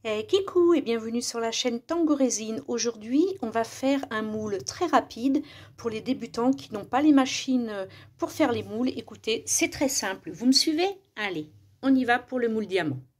Kikou et bienvenue sur la chaîne Tango Résine. Aujourd'hui, on va faire un moule très rapide pour les débutants qui n'ont pas les machines pour faire les moules. Écoutez, c'est très simple. Vous me suivez? Allez, on y va pour le moule diamant.